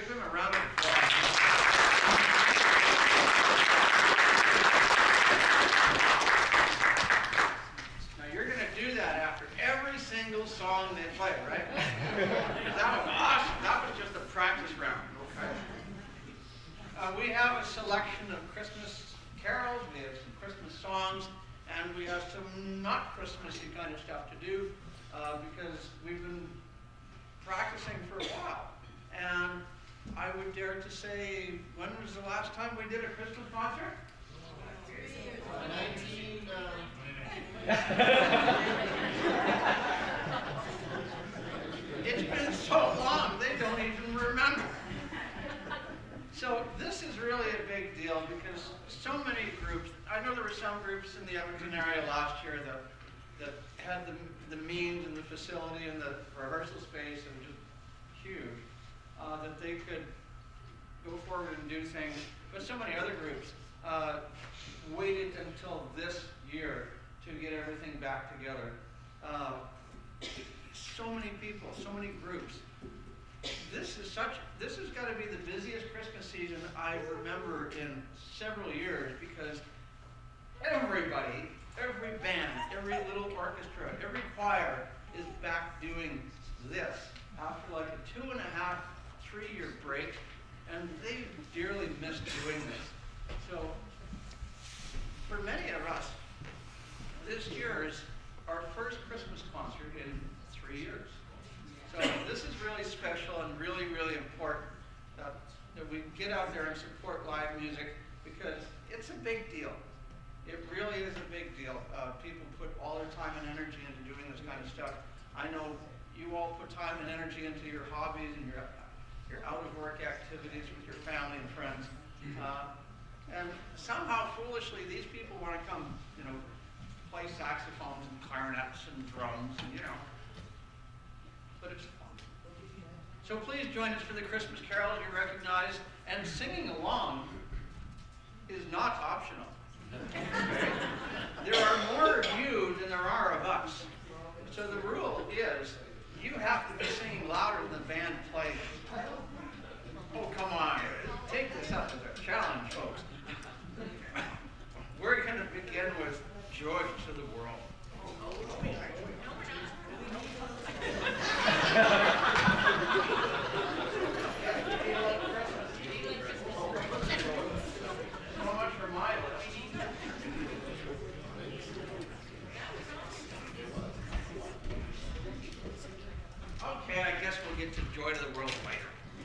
Give him a round of applause. Now you're going to do that after every single song they play, right? That was awesome. That was just a practice round. Okay. We have a selection of Christmas carols, we have some Christmas songs, and we have some not Christmassy kind of stuff to do because we've been practicing for a while. And I would dare to say, when was the last time we did a Christmas concert? 19... It's been so long, they don't even remember. So this is really a big deal because so many groups, I know there were some groups in the Edmonton area last year that had the means and the facility and the rehearsal space and just huge, that they could go forward and do things. But so many other groups waited until this year to get everything back together. So many people, so many groups. This has got to be the busiest Christmas season I remember in several years because everybody, every band, every little orchestra, every choir is back doing this after like a 2.5, 3-year break, and they dearly miss doing this. So for many of us, this year is our first Christmas concert in 3 years. So this is really special and really, really important that we get out there and support live music because it's a big deal. It really is a big deal. People put all their time and energy into doing this kind of stuff. I know you all put time and energy into your hobbies and your out-of-work activities with your family and friends. And somehow, foolishly, these people want to come, play saxophones and clarinets and drums and, but it's fun. So please join us for the Christmas carols you recognize, and singing along is not optional. There are more of you than there are of us. So the rule is you have to be singing louder than the band plays. Oh, come on. Take this up as a challenge, folks. We're going to begin with Joy to the World. So much for my list. Okay, I guess we'll get to Joy to the World later.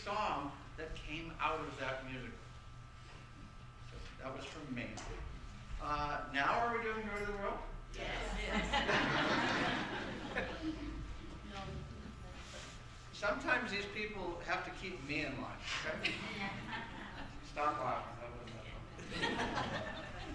song that came out of that musical. So that was from me. Now are we doing Joy to the World? Yes. Sometimes these people have to keep me in line, okay? Stop laughing. That wasn't that fun.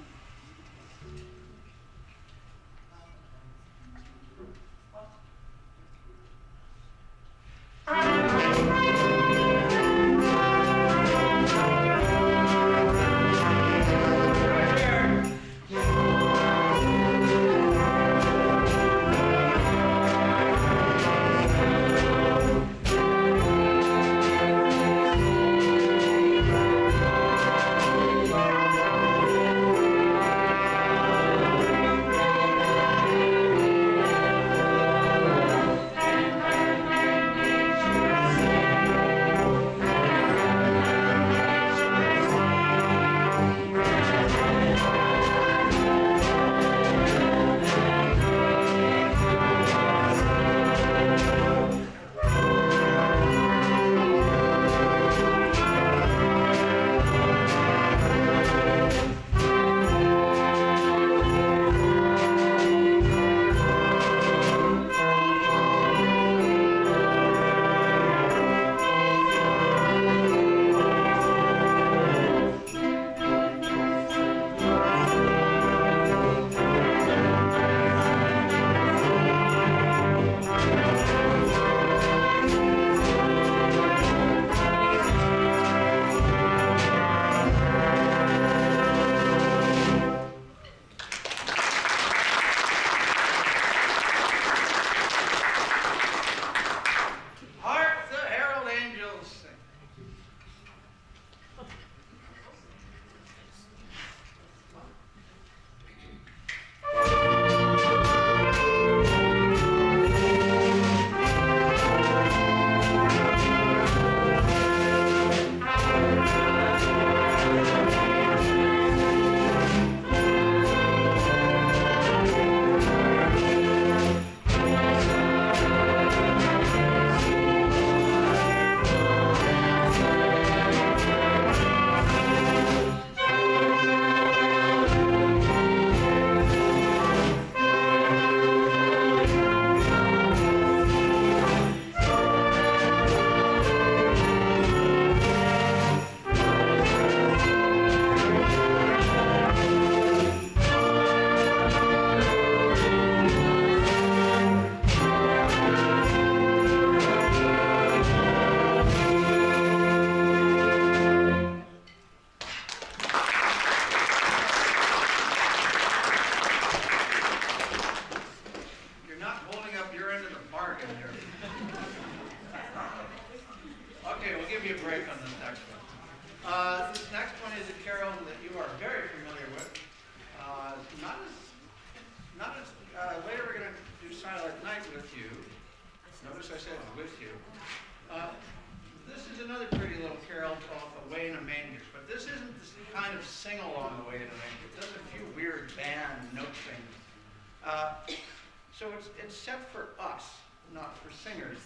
So it's set for us, not for singers.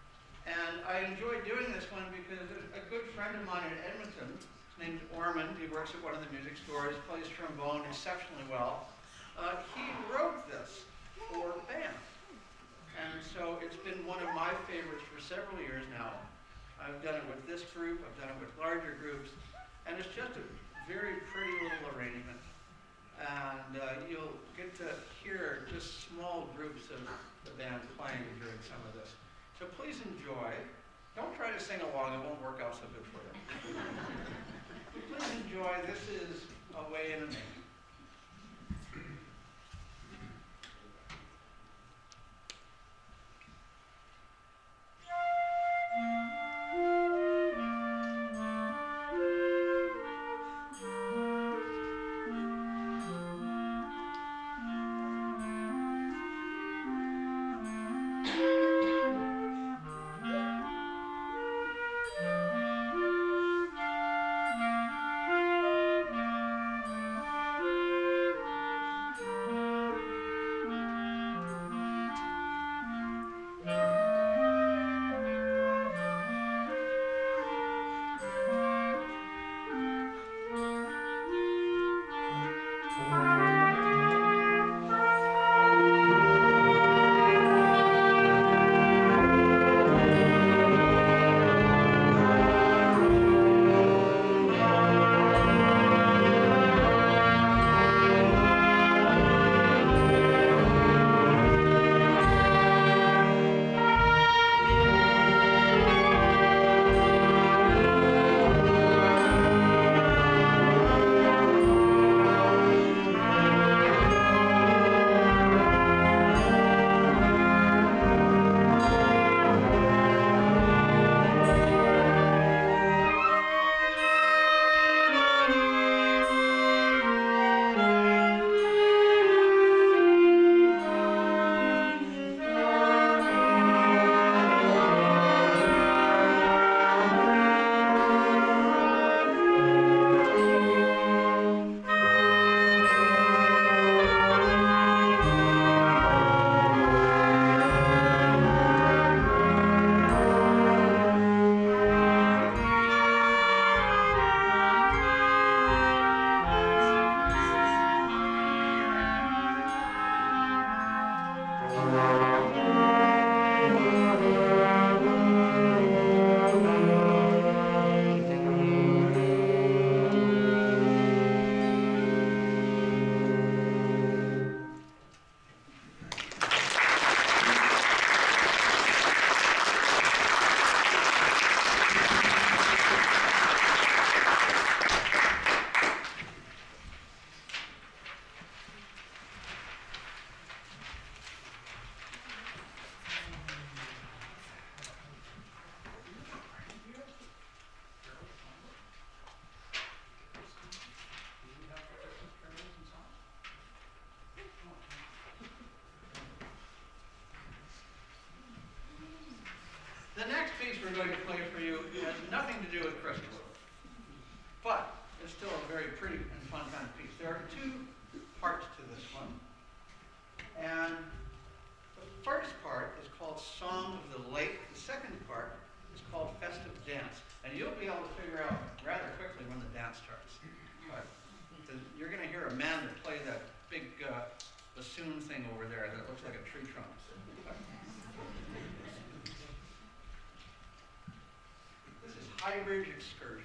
And I enjoy doing this one because a good friend of mine in Edmonton, named Ormond, he works at one of the music stores, plays trombone exceptionally well. He wrote this for band. And so it's been one of my favorites for several years now. I've done it with this group, I've done it with larger groups, and it's just a very pretty little arrangement. And you'll get to hear just small groups of the band playing during some of this. So please enjoy. Don't try to sing along, it won't work out so good for you. Please enjoy. This is Away in a Manger. The next piece we're going to play for you has nothing to do with Christmas, but it's still a very pretty and fun kind of piece. There are two parts to this one, and the first part is called Song of the Lake. The second part is called Festive Dance, and you'll be able to figure out rather quickly when the dance starts. But you're going to hear a man that play that big bassoon thing over there that looks like a tree trunk. This is High Ridge Excursion.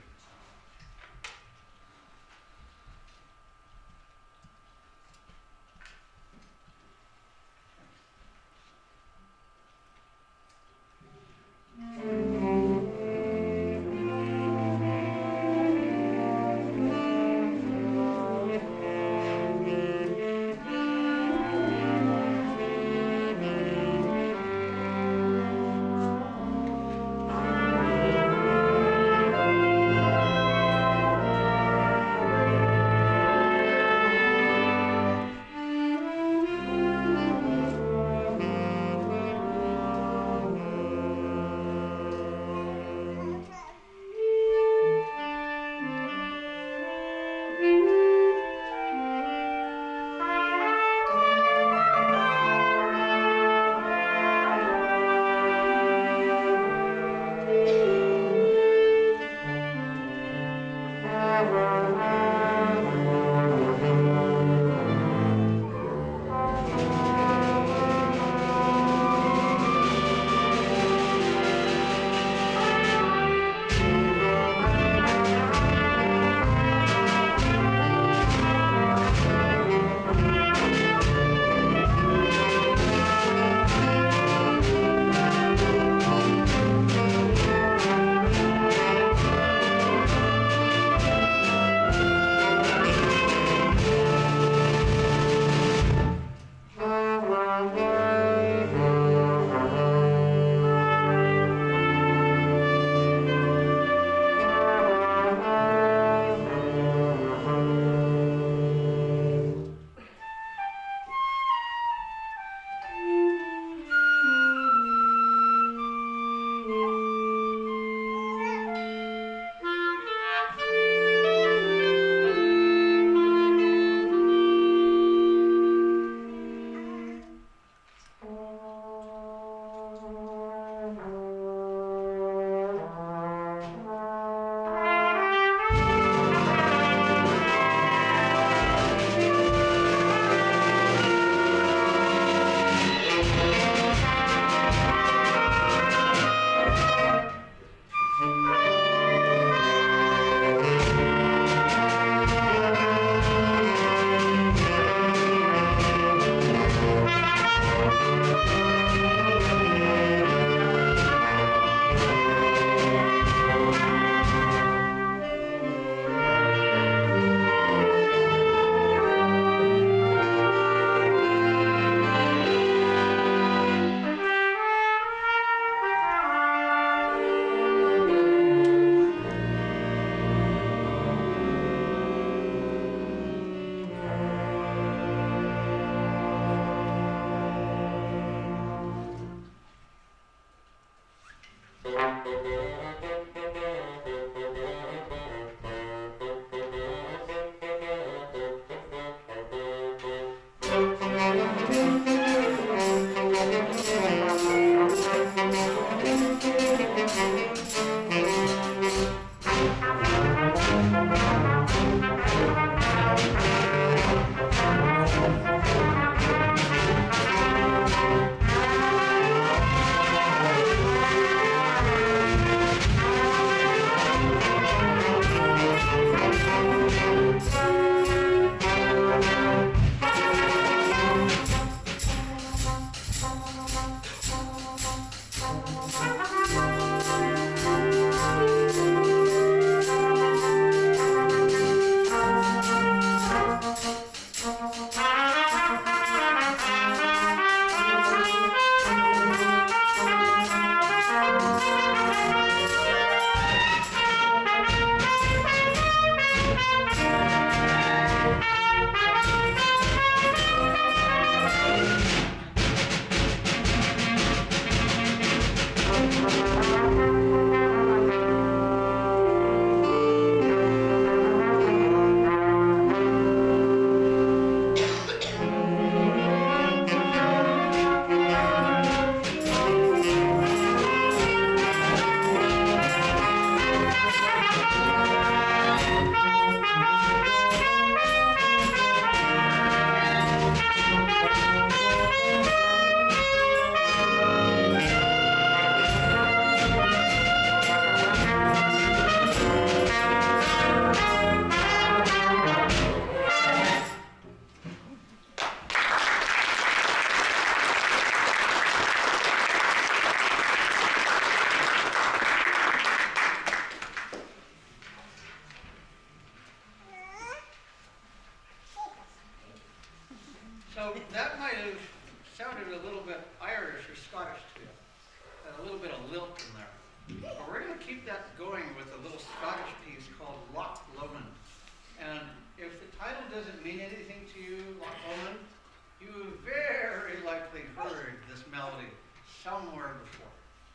keep that going with a little Scottish piece called Loch Lomond. And if the title doesn't mean anything to you, Loch Lomond, you have very likely heard this melody somewhere before.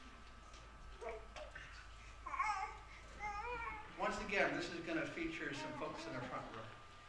Once again, this is going to feature some folks in the front row.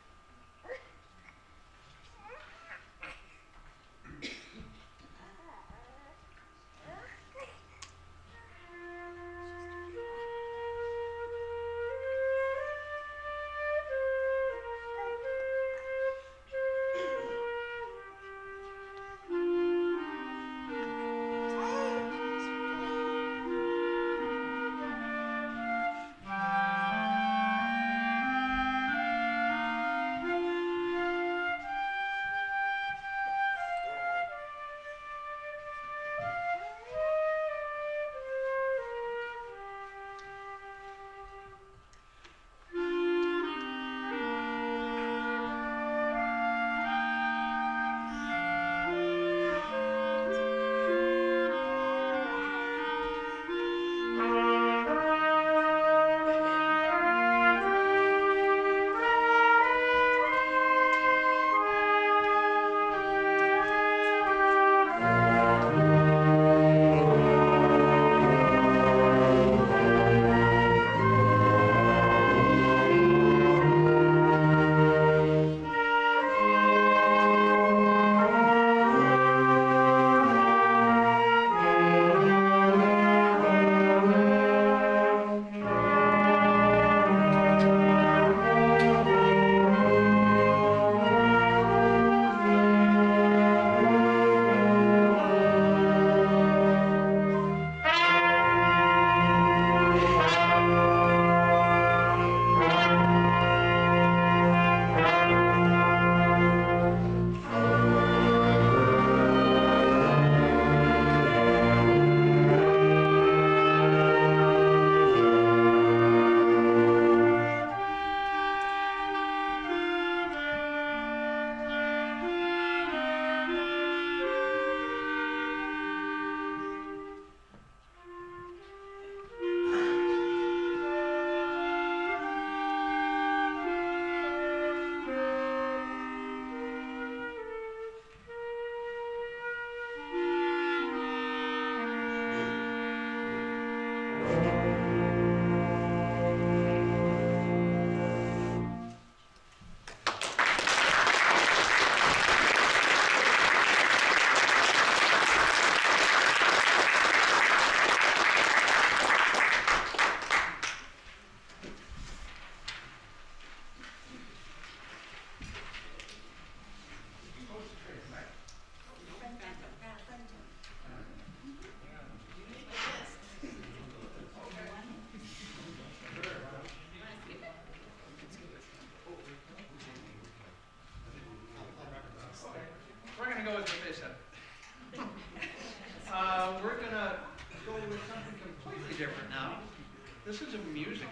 This is a musical,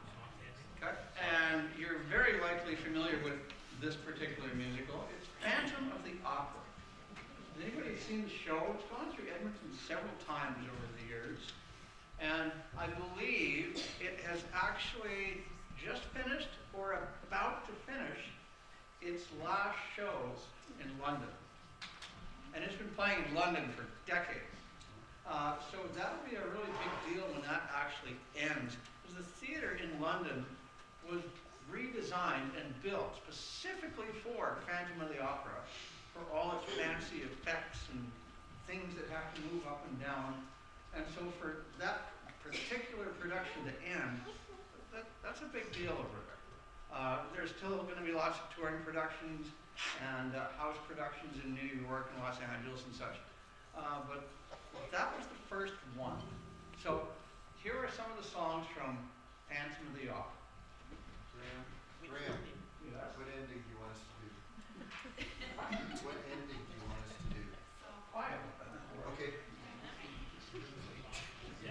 okay? And you're very likely familiar with this particular musical. It's Phantom of the Opera. Has anybody seen the show? It's gone through Edmonton several times over the years. And I believe it has actually just finished or about to finish its last show in London. And it's been playing in London for decades. So that'll be a really big deal when that actually ends. Because the theater in London was redesigned and built specifically for Phantom of the Opera, for all its fancy effects and things that have to move up and down. And so for that particular production to end, that's a big deal over there. There's still going to be lots of touring productions and house productions in New York and Los Angeles and such. But that was the first one. So here are some of the songs from Phantom of the Opera. Graham, Yes. what ending do you want us to do? What ending do you want us to do? Quiet. Okay. Yeah.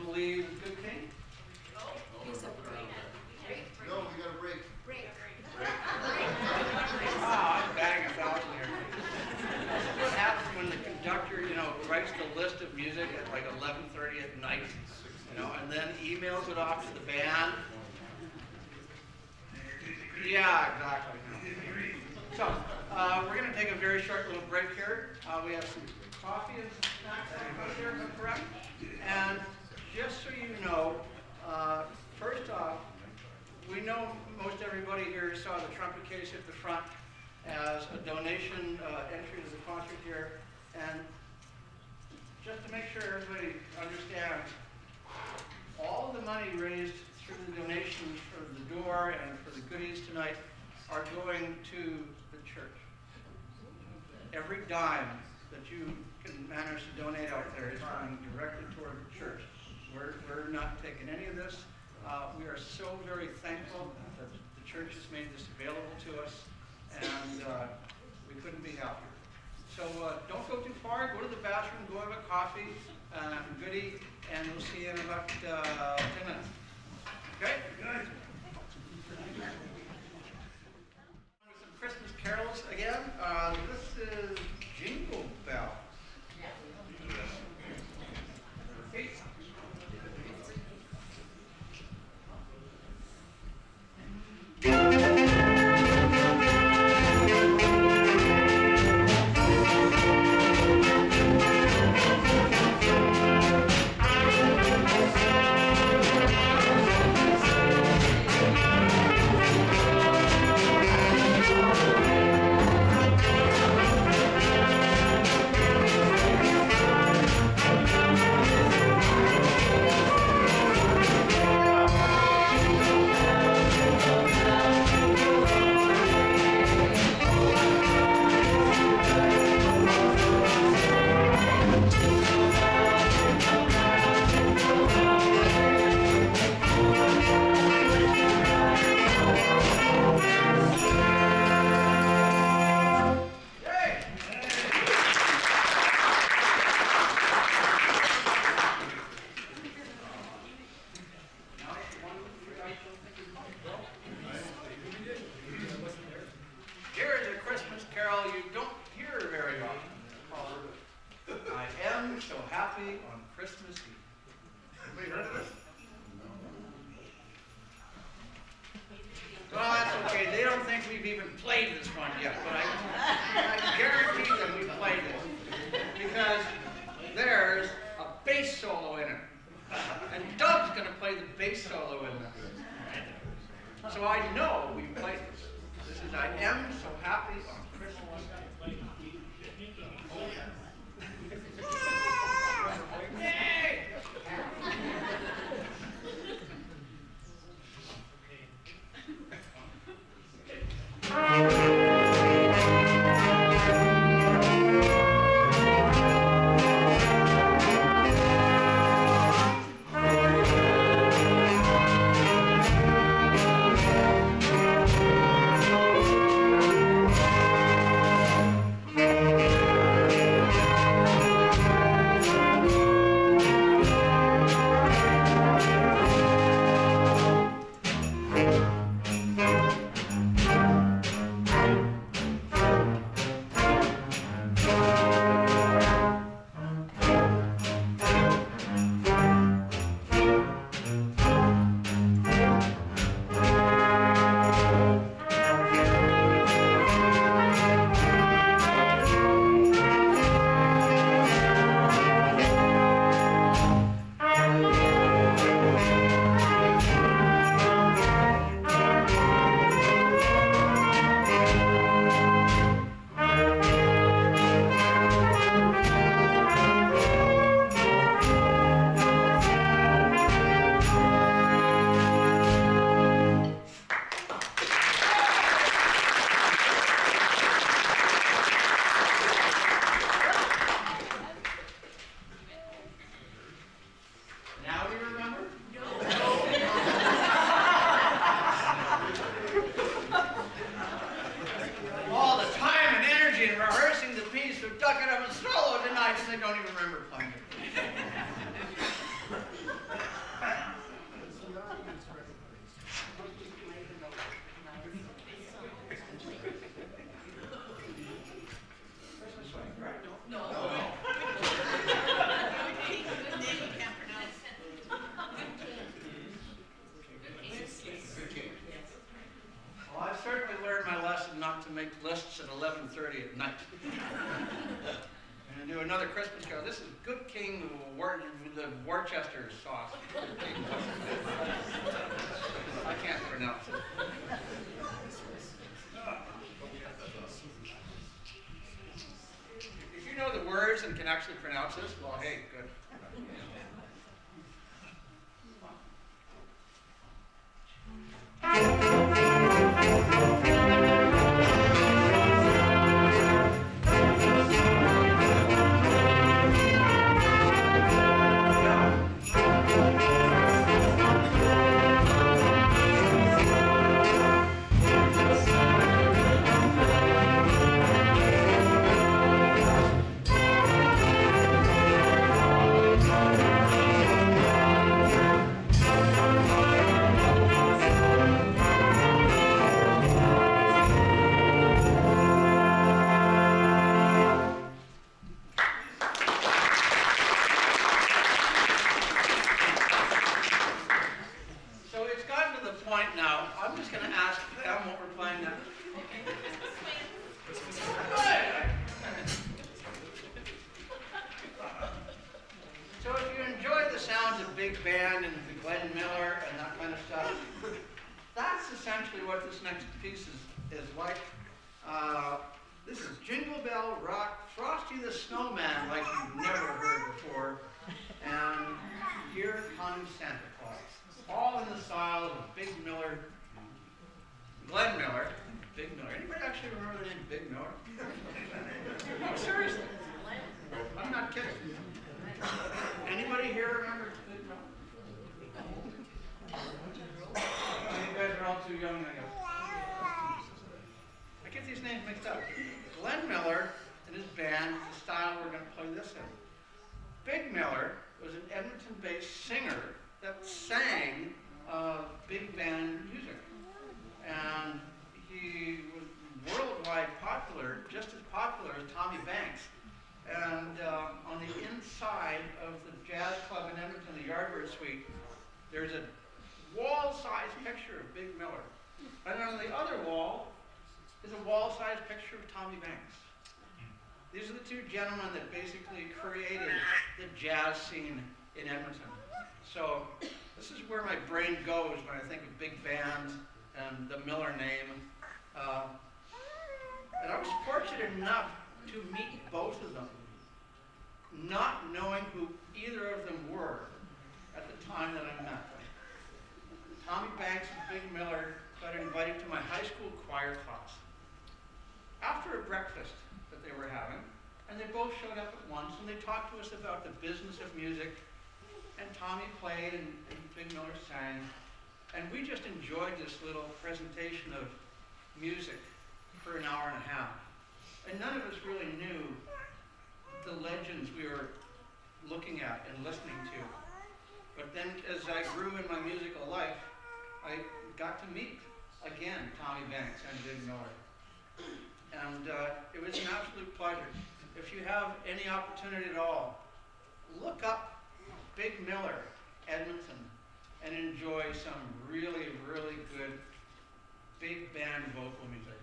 believe good king? No, we got a break. Ah, I'm batting 1,000 here. What happens when the conductor, writes the list of music at like 11:30 at night, and then emails it off to the band? Yeah, exactly. So, we're going to take a very short little break here. We have some coffee and snacks here, if I'm correct. And just so you know, first off, we know most everybody here saw the trumpet case at the front as a donation entry to the concert here. And just to make sure everybody understands, all the money raised through the donations for the door and for the goodies tonight are going to the church. Every dime that you can manage to donate out there is going directly toward the church. We're not taking any of this. We are so very thankful that the church has made this available to us, and we couldn't be happier. So don't go too far. Go to the bathroom, go have a coffee, goodie, and we'll see you in about 10 minutes. Okay? Good. Some Christmas carols again. This is Jingle Bells. Okay. 11:30 at night. And do another Christmas carol. This is Good King the Worcester sauce. I can't pronounce it. If you know the words and can actually pronounce this, well, hey, good. This is Jingle Bell Rock, Frosty the Snowman, like you've never heard before, and Here Comes Santa Claus. All in the style of Big Miller, Glenn Miller. Big Miller. Anybody actually remember the name Big Miller? No, seriously. I'm not kidding. Anybody here remember Big Miller? You guys are all too young, I guess. I get these names mixed up. Glenn Miller and his band, the style we're going to play this in. Big Miller was an Edmonton-based singer that sang big band music. And he was worldwide popular, just as popular as Tommy Banks. And on the inside of the jazz club in Edmonton, the Yardbird Suite, there's a wall-sized picture of Big Miller. And on the other wall is a wall-sized picture of Tommy Banks. These are the two gentlemen that basically created the jazz scene in Edmonton. So this is where my brain goes when I think of big bands and the Miller name. And I was fortunate enough to meet both of them, not knowing who either of them were at the time that I met them. Tommy Banks and Big Miller got invited to my high school choir class after a breakfast that they were having, and they both showed up at once, and they talked to us about the business of music, and Tommy played and Big Miller sang, and we just enjoyed this little presentation of music for an hour and a half. And none of us really knew the legends we were looking at and listening to. But then as I grew in my musical life, I got to meet, again, Tommy Banks and Big Miller. And it was an absolute pleasure. If you have any opportunity at all, look up Big Miller, Edmonton, and enjoy some really, really good big band vocal music.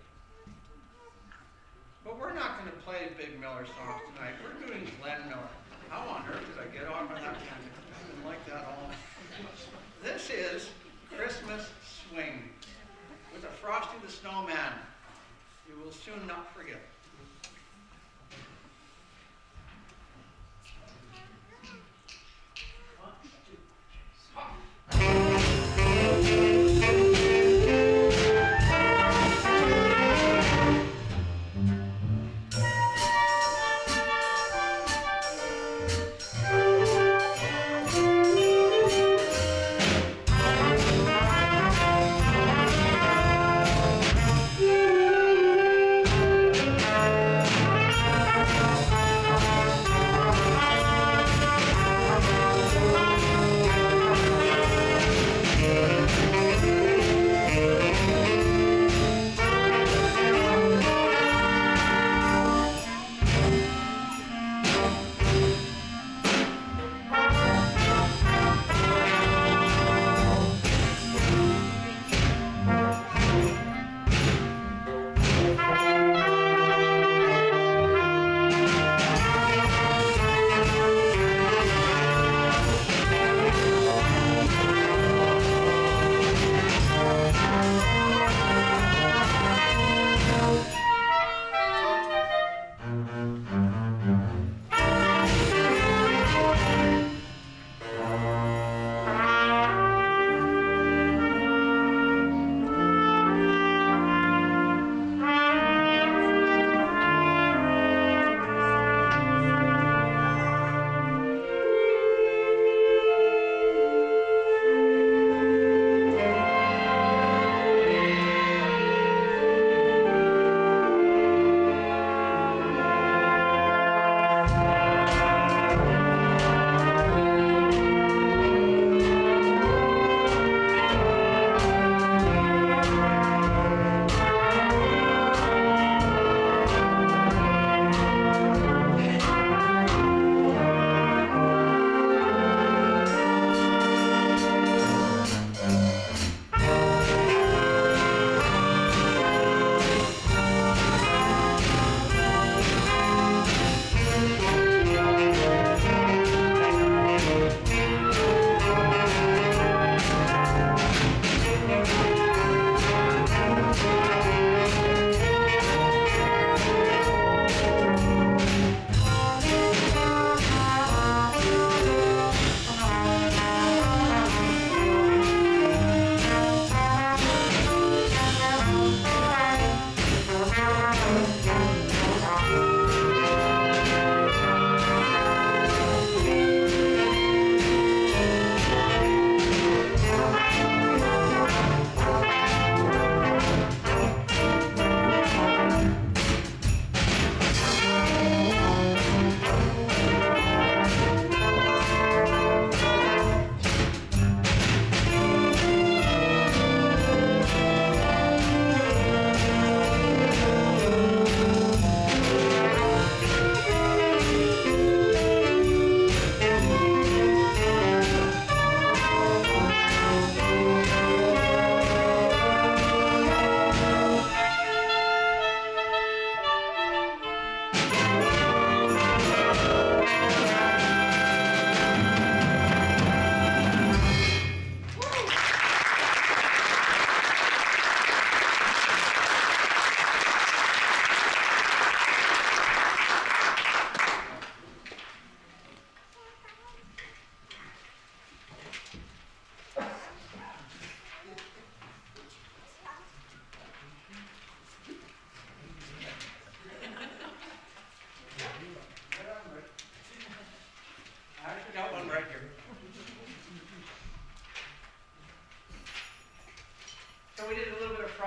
But we're not going to play Big Miller songs tonight. We're doing Glenn Miller. How on earth did I get off on that tangent? I didn't like that all. This is Christmas Swing with a Frosty the Snowman. You will soon not forget.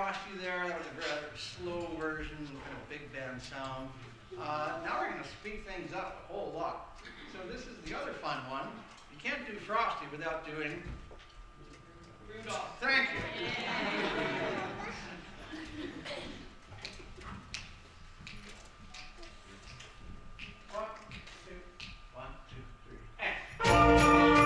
Frosty there. That was a rather slow version, kind of big band sound. Now we're going to speed things up a whole lot. So this is the other fun one. You can't do Frosty without doing Rudolph. Thank you. One, two, three, and.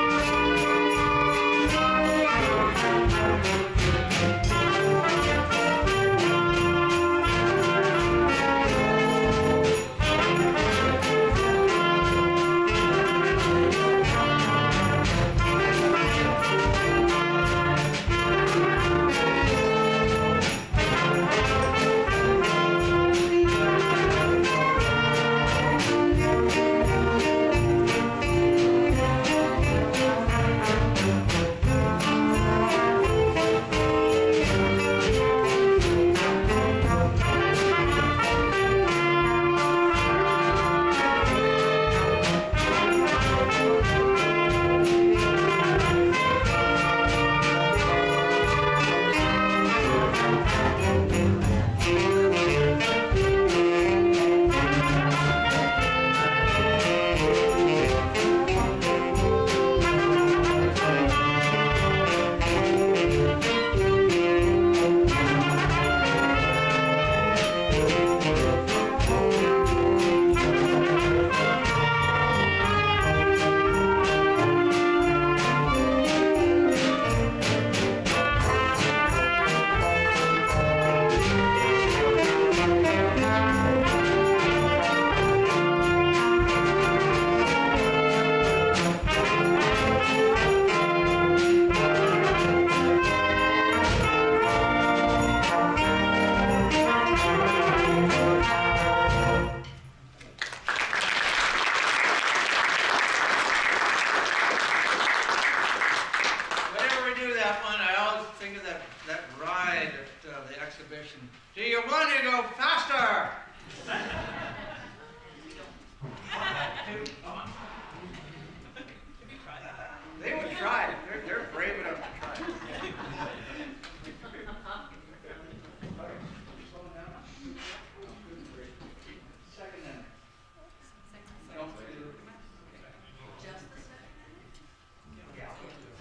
Do you want to go faster? They would try. They're brave enough to try. Second inning. Don't do Just the second? yeah.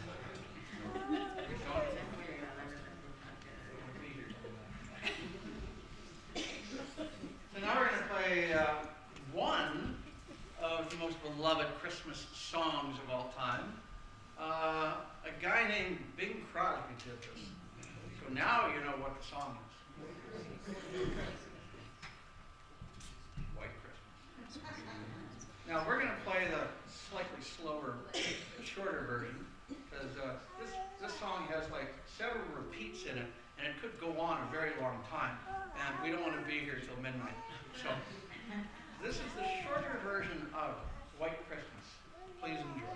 So now we're going to play one of the most beloved Christmas songs of all time. A guy named Bing Crosby did this. So now you know what the song is. White Christmas. Now we're going to play the slightly slower, shorter version, because this song has like several repeats in it, and it could go on a very long time, and we don't want to be here till midnight. So this is the shorter version of White Christmas. Please enjoy.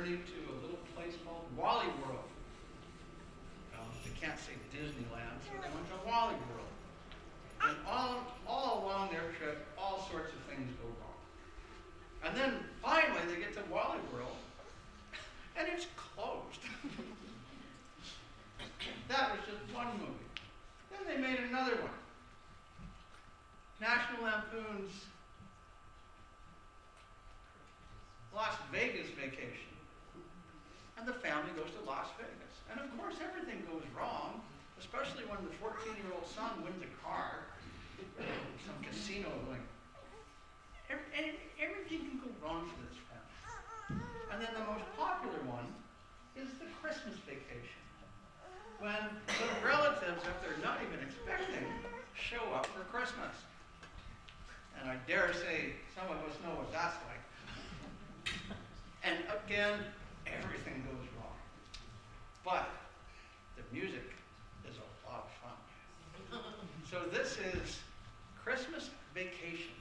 family to a little place called Wally World. They can't say Disneyland, so they went to Wally World. And all along their trip, all sorts of things go wrong. And then finally they get to Wally World, and it's closed. That was just one movie. Then they made another one. National Lampoon's Las Vegas Vacation. And the family goes to Las Vegas. And of course everything goes wrong, especially when the 14-year-old son wins a car, some casino going. Everything can go wrong for this family. And then the most popular one is the Christmas Vacation, when the relatives, if they're not even expecting, show up for Christmas. And I dare say some of us know what that's like. And again, everything goes wrong. But the music is a lot of fun. So this is Christmas Vacation.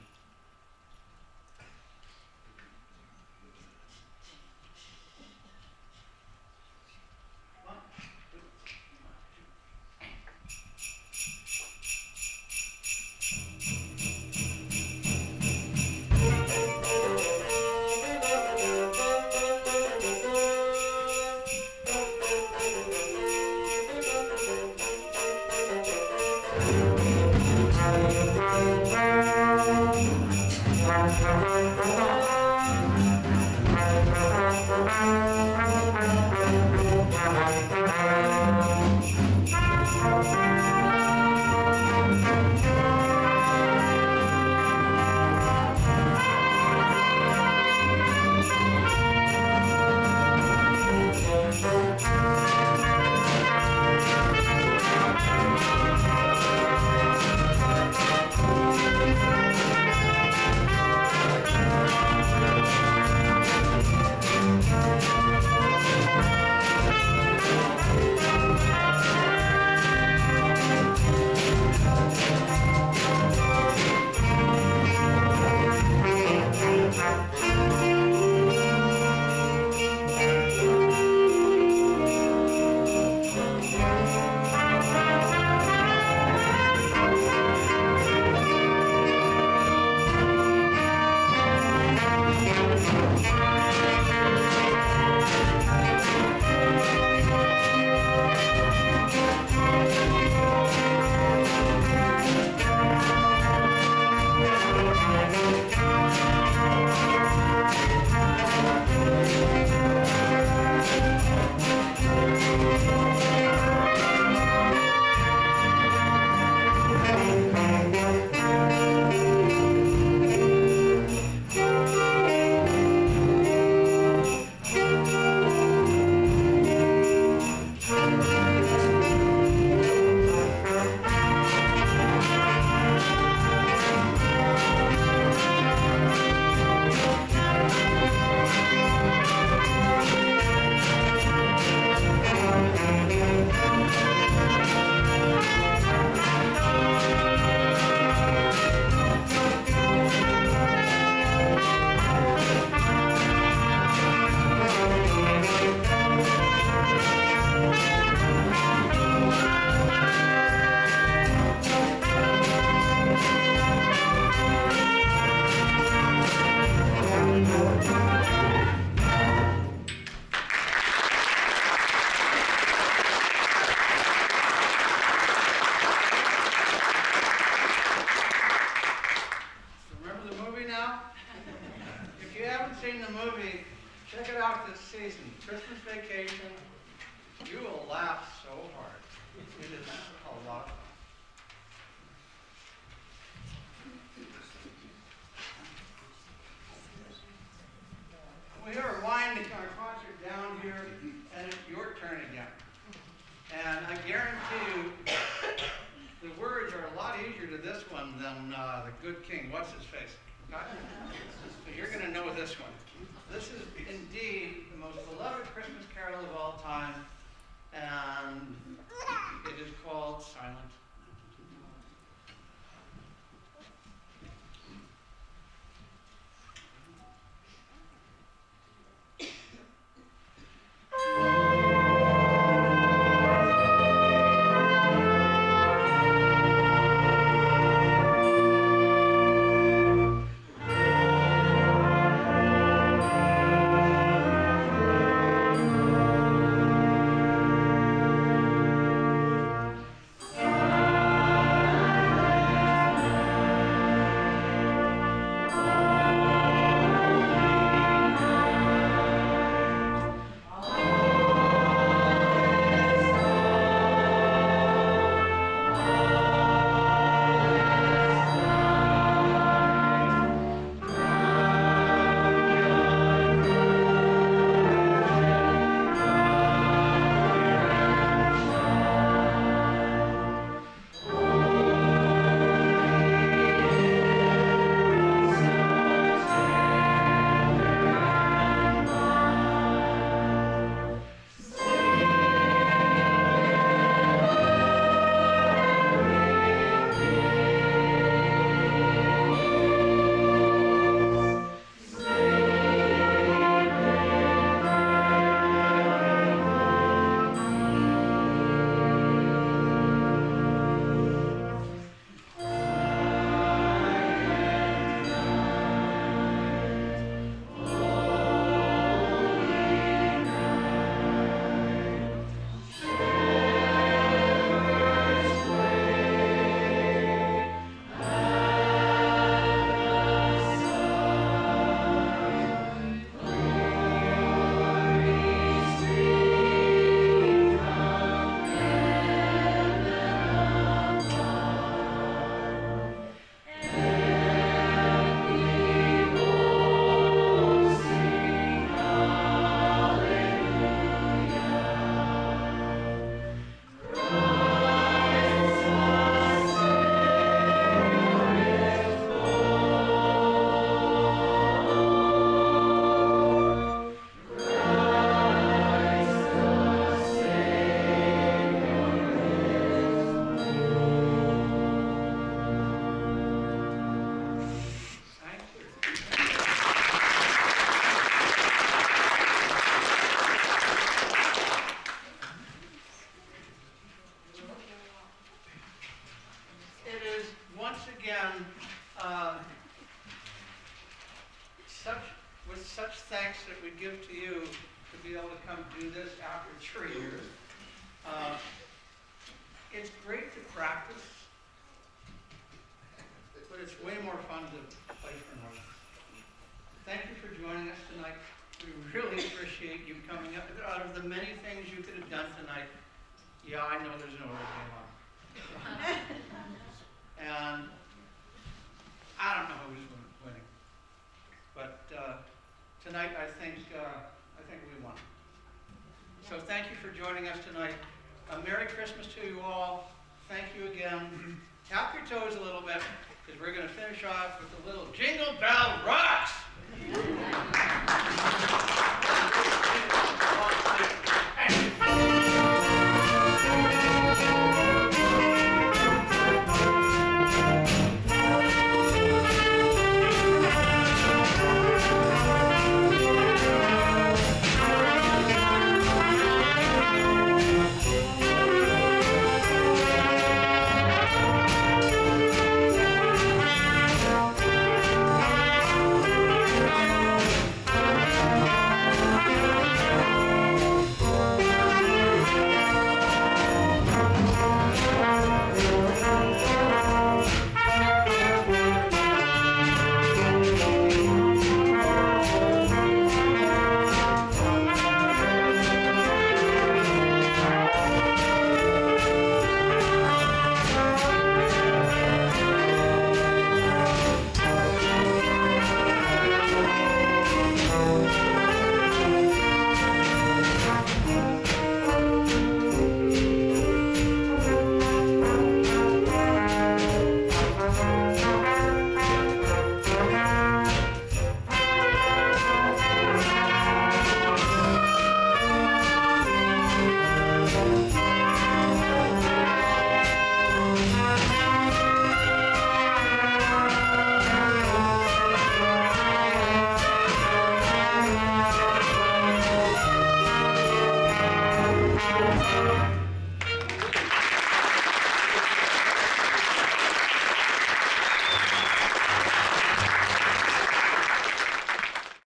Seen the movie, check it out this season, Christmas Vacation. You will laugh so hard. It is a lot of fun. We are winding our concert down here, and it's your turn again. And I guarantee you, the words are a lot easier to this one than the Good King. What's his face? So you're going to know this one. This is indeed the most beloved Christmas carol of all time, and it is called Silent thanks that we give to you to be able to come do this after 3 years. It's great to practice, but it's way more fun to play for notes. Thank you for joining us tonight. We really appreciate you coming up. Out of the many things you could have done tonight, yeah, I know there's no other game on. And I don't know who's winning, but tonight I think we won. So thank you for joining us tonight. Merry Christmas to you all. Thank you again. Tap your toes a little bit, because we're going to finish off with a little Jingle Bell Rocks.